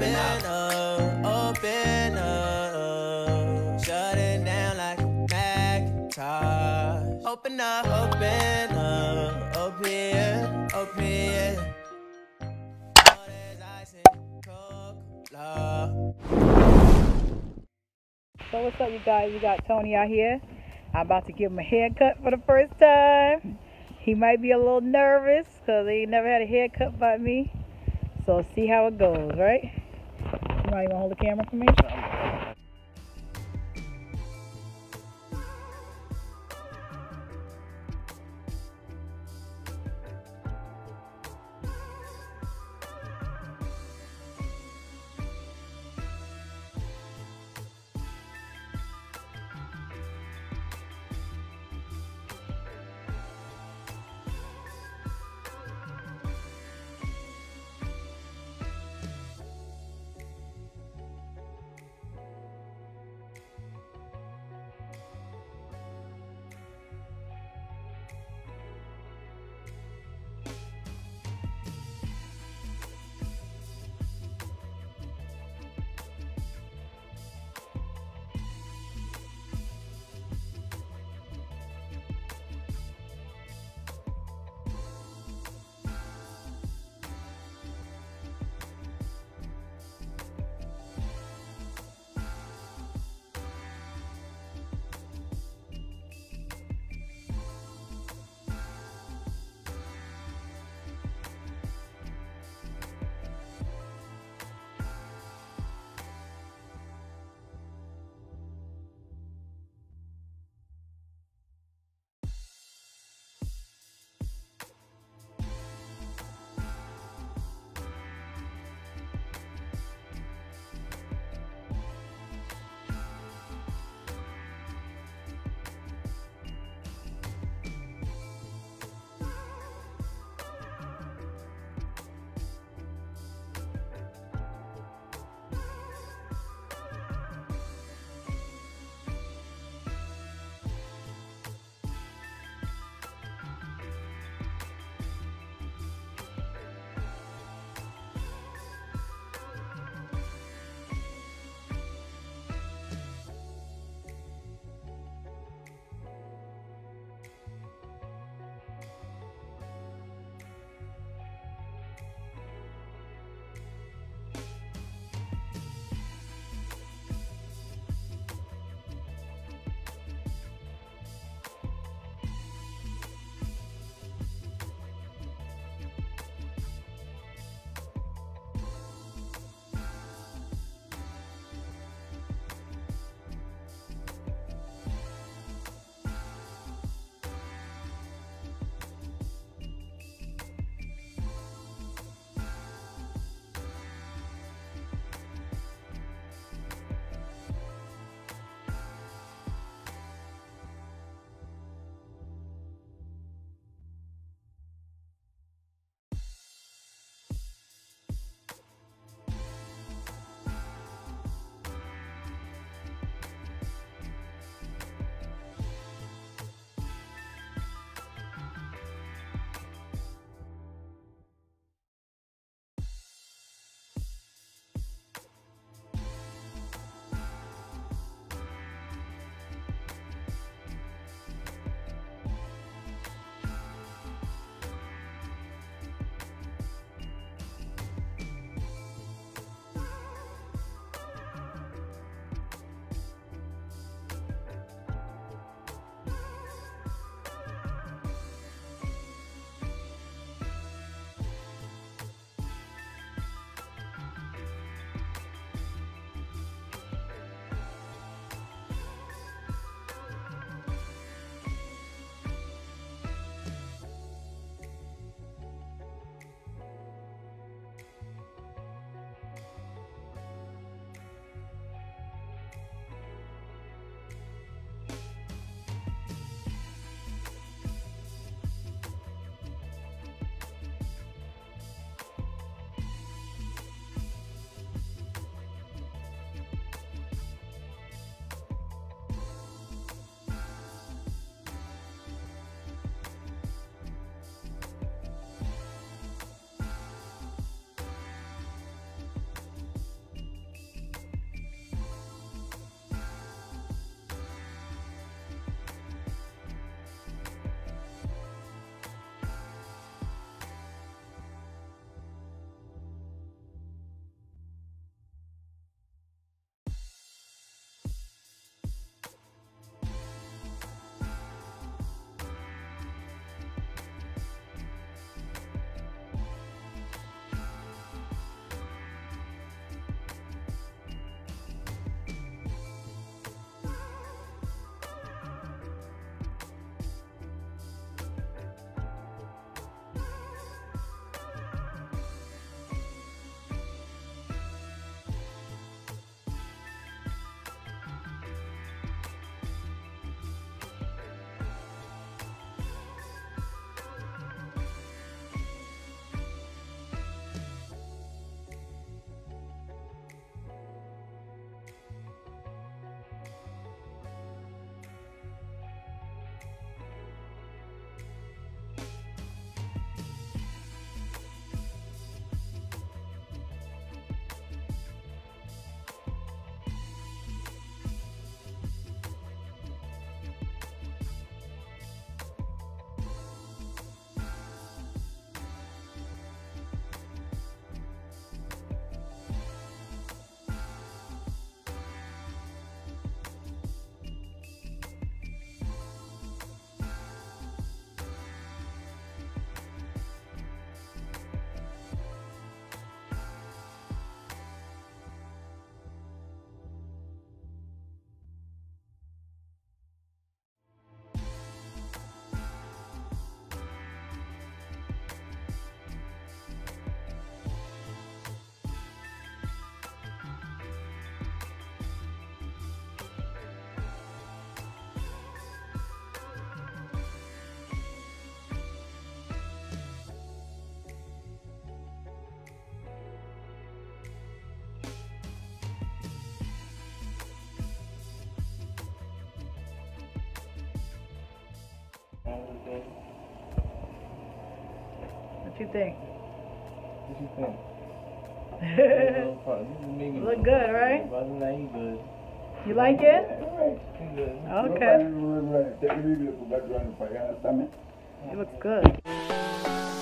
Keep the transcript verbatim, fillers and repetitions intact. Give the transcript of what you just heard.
open up, open up, shut it down like a Macintosh. Open up, open up, open, open. All this ice and Coca-Cola. So what's up, you guys? We got Tony out here. I'm about to give him a haircut for the first time. He might be a little nervous because he never had a haircut by me. So see how it goes, right? Somebody want to hold the camera for me? you think? What you think? Look good, right? Good. You like it? Okay. It looks good.